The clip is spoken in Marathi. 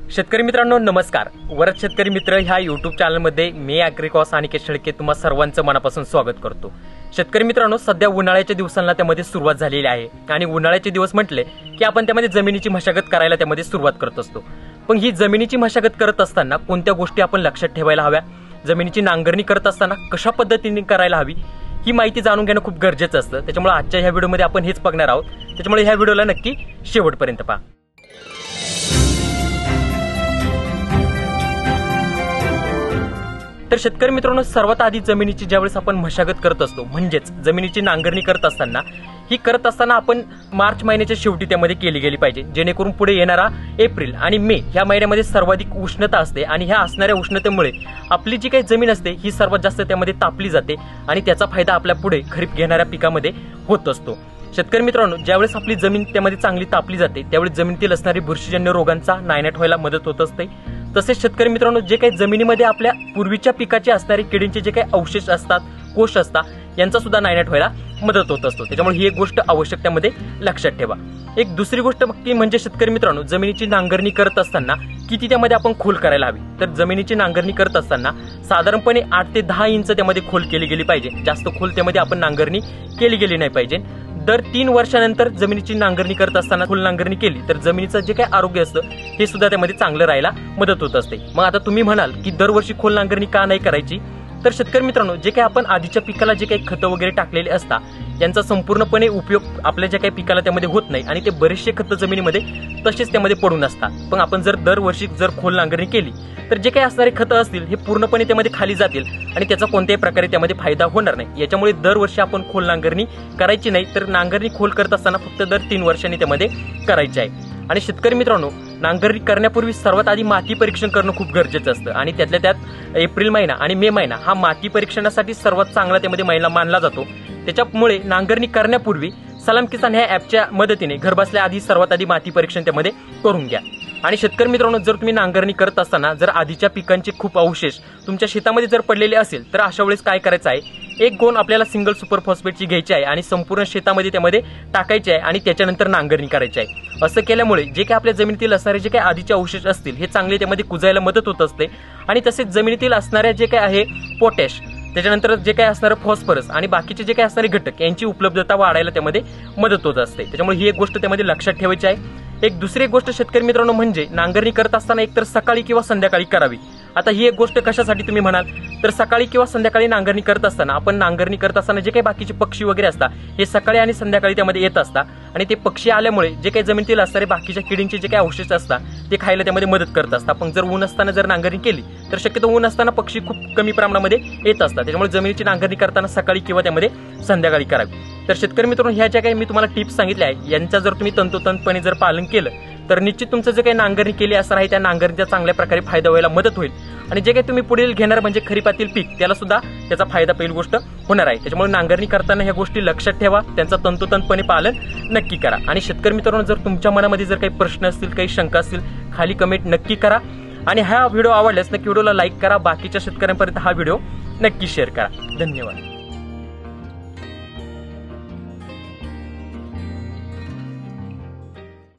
शेतकरी मित्रांनो नमस्कार. वरद शेतकरी मित्र ह्या यूट्यूब चॅनलमध्ये मी ॲग्रिकॉस अनिकेत शेळके तुम्हा सर्वांचं मनापासून स्वागत करतो. शेतकरी मित्रांनो, सध्या उन्हाळ्याच्या दिवसांना त्यामध्ये सुरुवात झालेली आहे आणि उन्हाळ्याचे दिवस म्हटले की आपण त्यामध्ये जमिनीची मशागत करायला त्यामध्ये सुरुवात करत असतो. पण ही जमिनीची मशागत करत असताना कोणत्या गोष्टी आपण लक्षात ठेवायला हव्या, जमिनीची नांगरणी करत असताना कशा पद्धतीने करायला हवी ही माहिती जाणून घेणं खूप गरजेचं असतं. त्याच्यामुळे आजच्या ह्या व्हिडिओमध्ये आपण हेच बघणार आहोत. त्याच्यामुळे ह्या व्हिडिओला नक्की शेवटपर्यंत पहा. तर शेतकरी मित्रांनो, सर्वात आधी जमिनीची ज्यावेळेस आपण मशागत करत असतो म्हणजेच जमिनीची नांगरणी करत असताना आपण मार्च महिन्याच्या शेवटी त्यामध्ये केली गेली पाहिजे, जेणेकरून पुढे येणारा एप्रिल आणि मे ह्या महिन्यामध्ये सर्वाधिक उष्णता असते आणि ह्या असणाऱ्या उष्णतेमुळे आपली जी काही जमीन असते ही सर्वात जास्त त्यामध्ये तापली जाते आणि त्याचा फायदा आपल्या पुढे खरीप घेणाऱ्या पिकामध्ये होत असतो. शेतकरी मित्रांनो, ज्यावेळेस आपली जमीन त्यामध्ये चांगली तापली जाते त्यावेळेस जमिनीतील असणारी बुरशीजन्य रोगांचा नायनाट व्हायला मदत होत असते. तसेच शेतकरी मित्रांनो, जे काही जमिनीमध्ये आपल्या पूर्वीच्या पिकाचे असणारे किडींचे जे काही अवशेष असतात, कोष असतात, यांचा सुद्धा नायनाट व्हायला मदत होत असतो. त्याच्यामुळे ही एक गोष्ट आवश्यक त्यामध्ये लक्षात ठेवा. एक दुसरी गोष्ट ती म्हणजे शेतकरी मित्रांनो, जमिनीची नांगरणी करत असताना किती त्यामध्ये आपण खोल करायला हवी. तर जमिनीची नांगरणी करत असताना साधारणपणे 8 ते 10 इंच त्यामध्ये खोल केली गेली पाहिजे. जास्त खोल त्यामध्ये आपण नांगरणी केली गेली नाही पाहिजे. दर 3 वर्षानंतर जमिनीची नांगरणी करत असताना खोल नांगरणी केली तर जमिनीचं जे काही आरोग्य असतं हे सुद्धा त्यामध्ये चांगलं राहायला मदत होत असते. मग आता तुम्ही म्हणाल की दरवर्षी खोल नांगरणी का नाही करायची, तर शेतकरी मित्रांनो, जे काही आपण आधीच्या पिकाला जे काही खतं वगैरे टाकलेले असतात यांचा संपूर्णपणे उपयोग आपल्या ज्या काही पिकाला त्यामध्ये होत नाही आणि ते बरेचसे खतं जमिनीमध्ये तसेच त्यामध्ये पडून असतात. पण आपण जर दरवर्षी खोल नांगरणी केली तर जे काही असणारे खतं असतील हे पूर्णपणे त्यामध्ये खाली जातील आणि त्याचा कोणत्याही प्रकारे त्यामध्ये फायदा होणार नाही. याच्यामुळे दरवर्षी आपण खोल नांगरणी करायची नाही, तर नांगरणी खोल करत असताना फक्त दर 3 वर्षांनी त्यामध्ये करायची आहे. आणि शेतकरी मित्रांनो, नांगरणी करण्यापूर्वी सर्वात आधी माती परीक्षण करणं खूप गरजेचं असतं आणि त्यातल्या त्यात एप्रिल महिना आणि मे महिना हा माती परीक्षणासाठी सर्वात चांगला त्यामध्ये महिना मानला जातो. त्याच्यामुळे नांगरणी करण्यापूर्वी सलाम किसान ह्या ॲपच्या मदतीने घरबसल्या आधी सर्वात आधी माती परीक्षण त्यामध्ये करून घ्या. आणि शेतकरी मित्रांनो, जर तुम्ही नांगरणी करत असताना जर आधीच्या पिकांचे खूप अवशेष तुमच्या शेतामध्ये जर पडलेले असेल तर अशा वेळेस काय करायचं आहे, एक गोण आपल्याला सिंगल सुपर फॉस्फेटची घ्यायची आहे आणि संपूर्ण शेतामध्ये त्यामध्ये टाकायची आहे आणि त्याच्यानंतर नांगरणी करायची आहे. असं केल्यामुळे जे काही आपल्या जमिनीतील असणारे जे काही आधीचे अवशेष असतील हे चांगले त्यामध्ये कुजायला मदत होत असते आणि तसेच जमिनीतील असणाऱ्या जे काही आहे पोटॅश, त्याच्यानंतर जे काही असणारं फॉस्फरस आणि बाकीचे जे काही असणारे घटक यांची उपलब्धता वाढायला त्यामध्ये मदत होत असते. त्याच्यामुळे ही एक गोष्ट त्यामध्ये लक्षात ठेवायची आहे. एक दुसरी एक गोष्ट शेतकरी मित्रांनो म्हणजे नांगरणी करत असताना एकतर सकाळी किंवा संध्याकाळी करावी. आता ही एक गोष्ट कशासाठी तुम्ही म्हणाल, तर सकाळी किंवा संध्याकाळी नांगरणी करत असताना आपण नांगरणी करत असताना जे काही बाकीचे पक्षी वगैरे असतात हे सकाळी आणि संध्याकाळी त्यामध्ये येत असतात आणि ते पक्षी आल्यामुळे जे काही जमिनीतील असणारे बाकीच्या किडींचे जे काही अवशेष असतात ते खायला त्यामध्ये मदत करत असतात. पण जर ऊन असताना जर नांगरणी केली तर शक्यतो ऊन असताना पक्षी खूप कमी प्रमाणामध्ये येत असतात. त्याच्यामुळे जमिनीची नांगरणी करताना सकाळी किंवा त्यामध्ये संध्याकाळी करावी. तर शेतकरी मित्रांनो, ह्या ज्या काही मी तुम्हाला टिप्स सांगितल्या आहे यांचा जर तुम्ही तंतोतंतपणे जर पालन केलं तर निश्चित तुमचं जे काही नांगरणी केली असणार आहे त्या नांगरणीचा चांगल्या प्रकारे फायदा व्हायला मदत होईल आणि जे काही तुम्ही पुढील घेणार म्हणजे खरीपातील पीक त्याला सुद्धा त्याचा फायदा पहिली गोष्ट होणार आहे. त्याच्यामुळे नांगरणी करताना ह्या गोष्टी लक्षात ठेवा, त्यांचा तंतोतंतपणे पालन नक्की करा. आणि शेतकरी मित्रांनो, जर तुमच्या मनामध्ये जर काही प्रश्न असतील, काही शंका असतील, खाली कमेंट नक्की करा आणि हा व्हिडिओ आवडल्यास नक्की व्हिडिओला लाईक करा. बाकीच्या शेतकऱ्यांपर्यंत हा व्हिडिओ नक्की शेअर करा. धन्यवाद.